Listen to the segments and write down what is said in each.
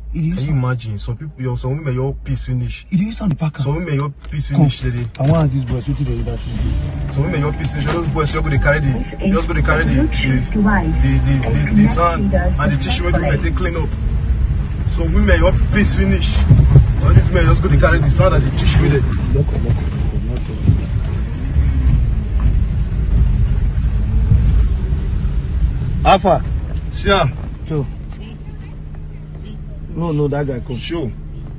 Can you imagine? Some people, some women your piece finish. It is on the packer. Some women your piece finish. I want to ask these boys what do they that thing. Some women your piece finish. Those boys you're going to carry the sand and the tissue when they take clean up. So women your piece finish. All these men just going to carry the sand and the tissue with it. Alpha. Sure. Sure. No, that guy come. Sure.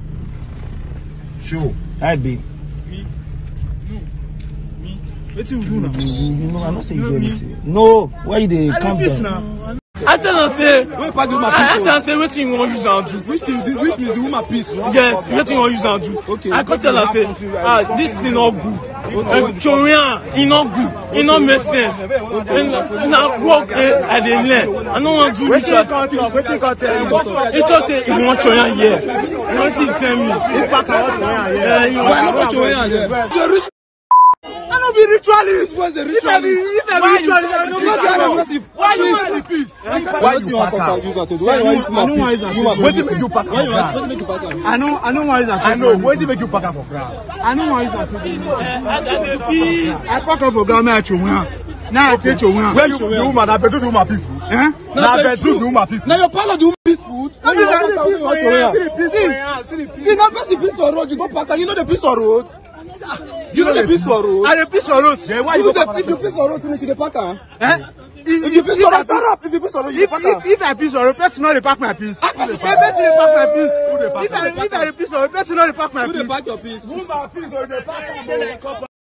I'd be. Me. What you do now? No, I'm not saying you do anything. No, why you dey calm down? I tell her say, what you want use and do? Which means the woman piece. Yes, what you want use and do? Okay. I can tell her say, this thing not good. Chorian, it not good. It not make sense. Now work at the land. I don't want to do ritual. It just say you want Chorian here. You want to tell me? Why not Chorian here? I don't be ritualist. What's the ritualist? If I be ritualist, I don't know. Why you want the peace? Why you want to use that? Why you want to use that? What did make you pack up? I know why is that. I know. What did make you pack up for ground? I know why is that. I pack up for ground. Now I show you. Now I take you. Where you the woman? I better do woman peaceful. Eh? Now I better do woman peaceful. Now your partner do peaceful. See, now pass the peace on road. You go pack. You know the peace on road. You know the piece for road? I the piece for road. Why you go if you piece for road, finish the packer. Eh? If you piece for road, if you piece for road, you packer. If I piece for road, first not the pack my piece. First not pack my piece. If I piece for road, first not the pack my piece. Who the pack your piece? Who my piece or the pack?